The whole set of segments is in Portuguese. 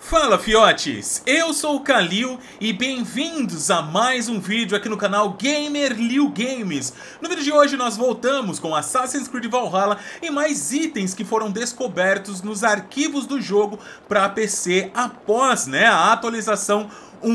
Fala fiotes, eu sou o Kalil e bem-vindos a mais um vídeo aqui no canal Gamer.Liu Games. No vídeo de hoje nós voltamos com Assassin's Creed Valhalla e mais itens que foram descobertos nos arquivos do jogo para PC após a atualização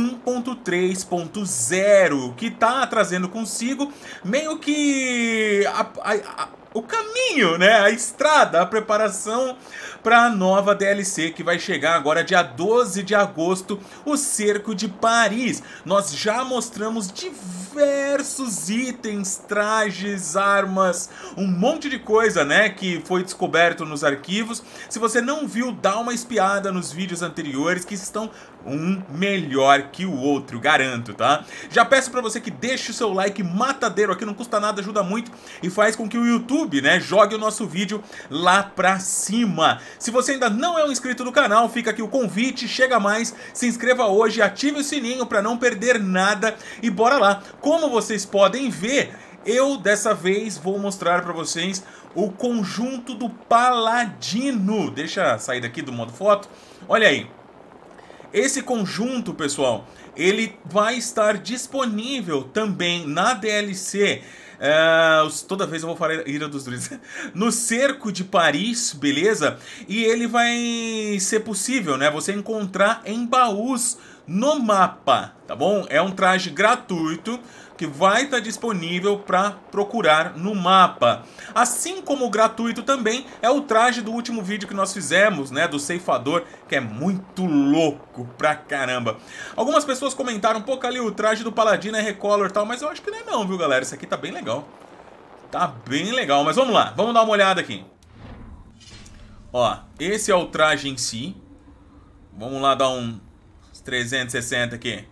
1.3.0, que tá trazendo consigo meio que o caminho, a estrada, a preparação para a nova DLC que vai chegar agora dia 12 de agosto, o Cerco de Paris. Nós já mostramos diversos itens, trajes, armas, um monte de coisa, que foi descoberto nos arquivos. Se você não viu, dá uma espiada nos vídeos anteriores que estão um melhor que o outro, garanto, tá? Já peço pra você que deixe o seu like matadeiro aqui, não custa nada, ajuda muito e faz com que o YouTube, jogue o nosso vídeo lá pra cima. Se você ainda não é um inscrito do canal, fica aqui o convite, chega mais, se inscreva hoje, ative o sininho pra não perder nada e bora lá. Como vocês podem ver, eu dessa vez vou mostrar pra vocês o conjunto do Paladino. Deixa eu sair daqui do modo foto, olha aí. Esse conjunto, pessoal, ele vai estar disponível também na DLC. Toda vez eu vou falar Ira dos Druidas. No Cerco de Paris, beleza? E ele vai ser possível, você encontrar em baús no mapa, tá bom? É um traje gratuito que vai estar disponível para procurar no mapa. Assim como o gratuito também é o traje do último vídeo que nós fizemos, do ceifador, que é muito louco pra caramba. Algumas pessoas comentaram, pô, Kalil, o traje do paladino é recolor e tal, mas eu acho que não é não, viu, galera? Esse aqui tá bem legal. Tá bem legal, mas vamos lá, vamos dar uma olhada aqui. Ó, esse é o traje em si. Vamos lá dar um 360 aqui.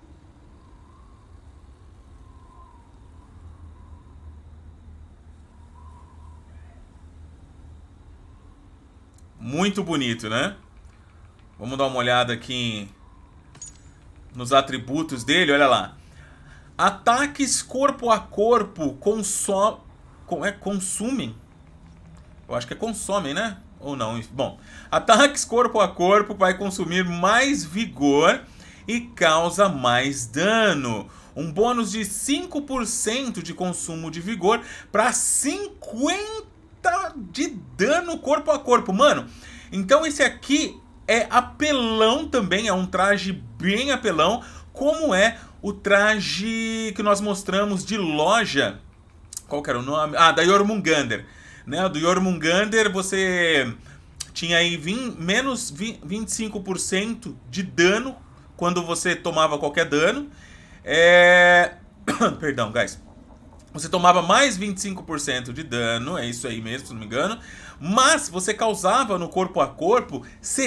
Muito bonito, né? Vamos dar uma olhada aqui nos atributos dele, olha lá. Ataques corpo a corpo consumem. Eu acho que é consomem, né? Ou não? Bom, ataques corpo a corpo vai consumir mais vigor e causa mais dano. Um bônus de 5% de consumo de vigor para 50 de dano corpo a corpo, mano. Então esse aqui é apelão também, é um traje bem apelão, como é o traje que nós mostramos de loja. Qual que era o nome? Ah, da Jormungandr, do Jormungandr você tinha aí menos 25% de dano quando você tomava qualquer dano. Perdão, guys. Você tomava mais 25% de dano, é isso aí mesmo, se não me engano. Mas você causava no corpo a corpo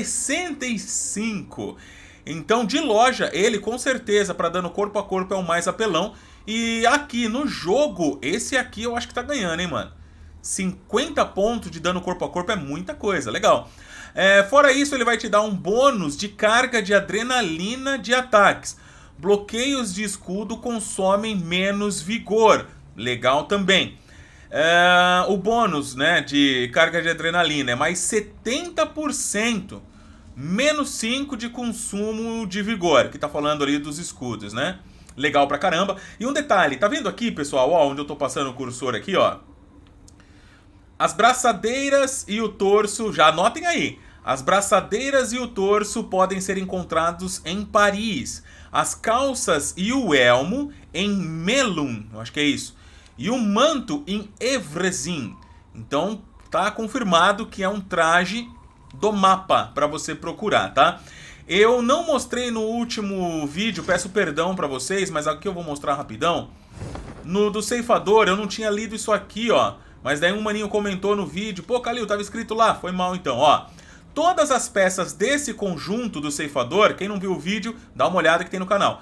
65%. Então, de loja, ele com certeza, para dano corpo a corpo, é o mais apelão. E aqui no jogo, esse aqui eu acho que tá ganhando, hein, mano. 50 pontos de dano corpo a corpo é muita coisa, legal. Fora isso, ele vai te dar um bônus de carga de adrenalina de ataques. Bloqueios de escudo consomem menos vigor. Legal também. O bônus de carga de adrenalina é mais 70%. Menos 5 de consumo de vigor. Que tá falando ali dos escudos, Legal pra caramba. E um detalhe, tá vendo aqui, pessoal? Ó, onde eu tô passando o cursor aqui, ó. As braçadeiras e o torso, já anotem aí. As braçadeiras e o torso podem ser encontrados em Paris. As calças e o elmo em Melun, eu acho que é isso. E o manto em Evresin. Então tá confirmado que é um traje do mapa para você procurar, tá? Eu não mostrei no último vídeo, peço perdão para vocês, mas aqui eu vou mostrar rapidão. No do ceifador eu não tinha lido isso aqui, ó. Mas daí um maninho comentou no vídeo, pô, Kalil, tava escrito lá, foi mal então, ó. Todas as peças desse conjunto do ceifador, quem não viu o vídeo, dá uma olhada que tem no canal.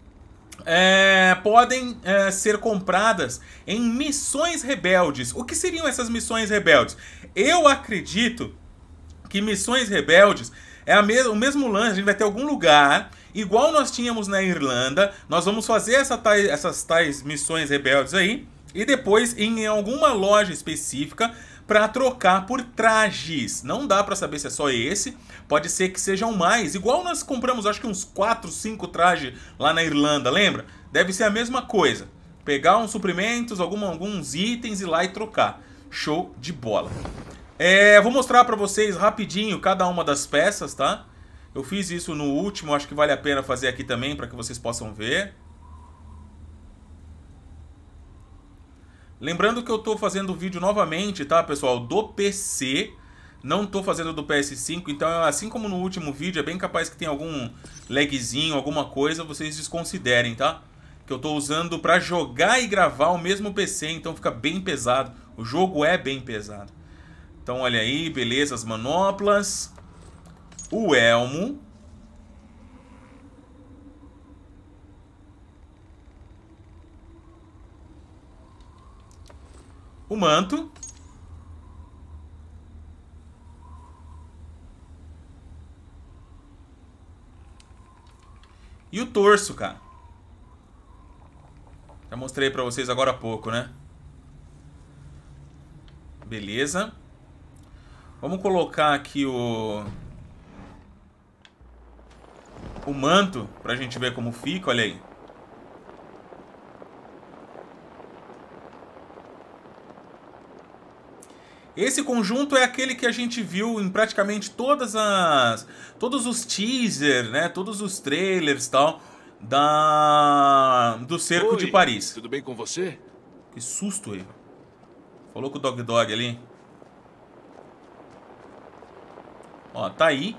Podem ser compradas em missões rebeldes. O que seriam essas missões rebeldes? Eu acredito que missões rebeldes é o mesmo lance. A gente vai ter algum lugar, igual nós tínhamos na Irlanda. Nós vamos fazer essas tais missões rebeldes aí. E depois em alguma loja específica para trocar por trajes. Não dá para saber se é só esse, pode ser que sejam mais. Igual nós compramos, acho que uns 4, 5 trajes lá na Irlanda, lembra? Deve ser a mesma coisa. Pegar uns suprimentos, alguns itens e ir lá e trocar. Show de bola. Vou mostrar para vocês rapidinho cada uma das peças, tá? Eu fiz isso no último, acho que vale a pena fazer aqui também para que vocês possam ver. Lembrando que eu tô fazendo o vídeo novamente, tá, pessoal, do PC. Não tô fazendo do PS5, então assim como no último vídeo, é bem capaz que tenha algum lagzinho, alguma coisa, vocês desconsiderem, tá? Que eu tô usando pra jogar e gravar o mesmo PC, então fica bem pesado. O jogo é bem pesado. Então olha aí, beleza, as manoplas. O elmo. O manto. E o torso, cara. Já mostrei pra vocês agora há pouco, né? Beleza. Vamos colocar aqui o manto pra gente ver como fica, olha aí. Esse conjunto é aquele que a gente viu em praticamente todos os teasers, né? Todos os trailers e tal do Cerco de Paris. Tudo bem com você? Que susto aí. Falou com o Dog ali. Ó, tá aí.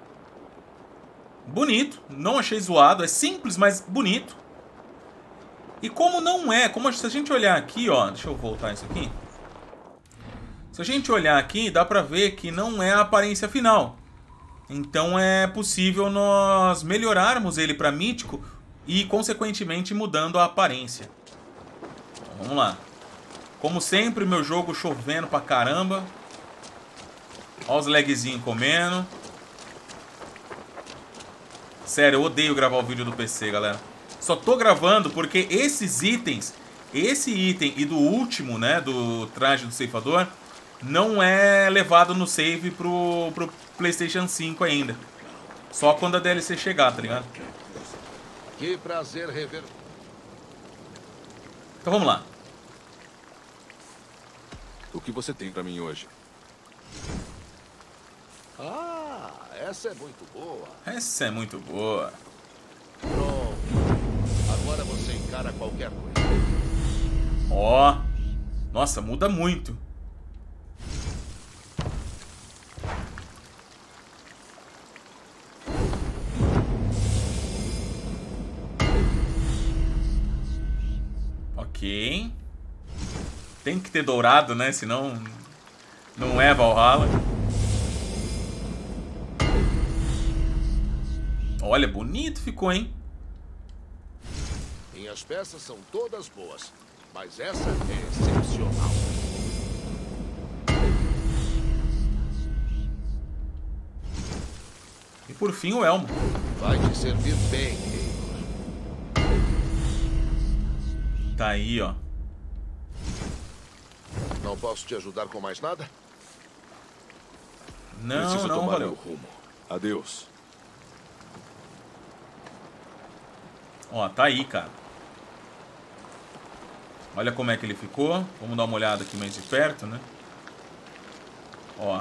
Bonito, não achei zoado, é simples, mas bonito. E como não é, se a gente olhar aqui, ó, deixa eu voltar isso aqui. Se a gente olhar aqui, dá pra ver que não é a aparência final. Então é possível nós melhorarmos ele pra mítico e, consequentemente, mudando a aparência. Então, vamos lá. Como sempre, meu jogo chovendo pra caramba. Olha os lagzinhos comendo. Sério, eu odeio gravar o vídeo do PC, galera. Só tô gravando porque esses itens, esse item e do último, né, do traje do ceifador, não é levado no save pro PlayStation 5 ainda. Só quando a DLC chegar, tá ligado? Que prazer rever. Então vamos lá. O que você tem pra mim hoje? Ah, essa é muito boa. Essa é muito boa. Pronto. Agora você encara qualquer coisa. Ó. Nossa, muda muito. Ok. Tem que ter dourado, né? Senão não é Valhalla. Olha, bonito ficou, hein? Minhas peças são todas boas, mas essa é excepcional. E por fim o elmo. Vai te servir bem, Eivor. Tá aí, ó. Não posso te ajudar com mais nada? Não, Preciso não, tomar valeu. meu rumo. Adeus. Ó, tá aí, cara. Olha como é que ele ficou. Vamos dar uma olhada aqui mais de perto, né? Ó.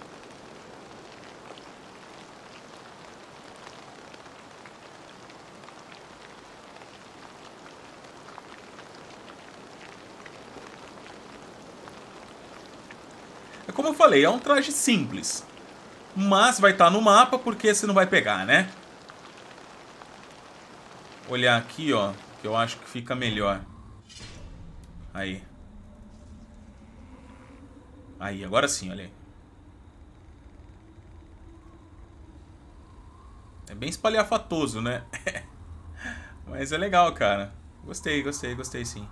É como eu falei, é um traje simples. Mas vai estar no mapa porque você não vai pegar, né? Olhar aqui, ó, que eu acho que fica melhor. Aí. Aí, agora sim, olha aí. É bem espalhafatoso, né? Mas é legal, cara. Gostei, gostei, gostei sim.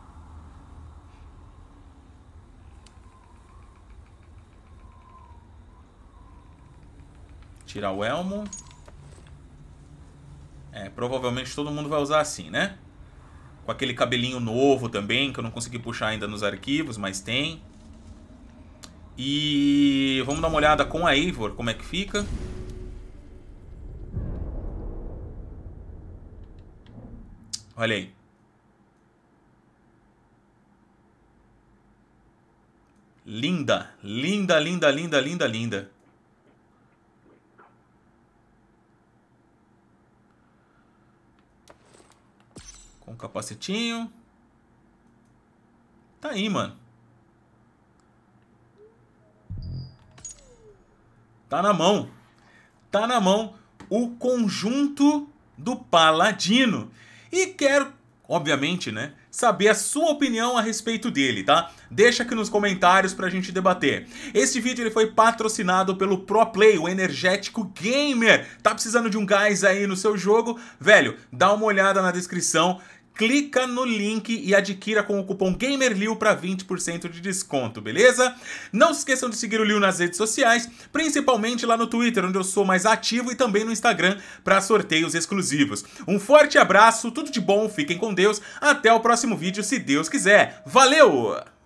Tirar o elmo. Provavelmente todo mundo vai usar assim, né? Com aquele cabelinho novo também, que eu não consegui puxar ainda nos arquivos, mas tem. E vamos dar uma olhada com a Eivor, como é que fica. Olha aí. Linda, linda, linda, linda, linda, linda. Com capacetinho. Tá aí, mano. Tá na mão. Tá na mão o conjunto do Paladino. E quero, obviamente, né, saber a sua opinião a respeito dele, tá? Deixa aqui nos comentários pra gente debater. Esse vídeo ele foi patrocinado pelo ProPlay, o energético gamer. Tá precisando de um gás aí no seu jogo? Velho, dá uma olhada na descrição. Clica no link e adquira com o cupom GAMERLIU para 20% de desconto, beleza? Não se esqueçam de seguir o Liu nas redes sociais, principalmente lá no Twitter, onde eu sou mais ativo, e também no Instagram para sorteios exclusivos. Um forte abraço, tudo de bom, fiquem com Deus, até o próximo vídeo, se Deus quiser. Valeu!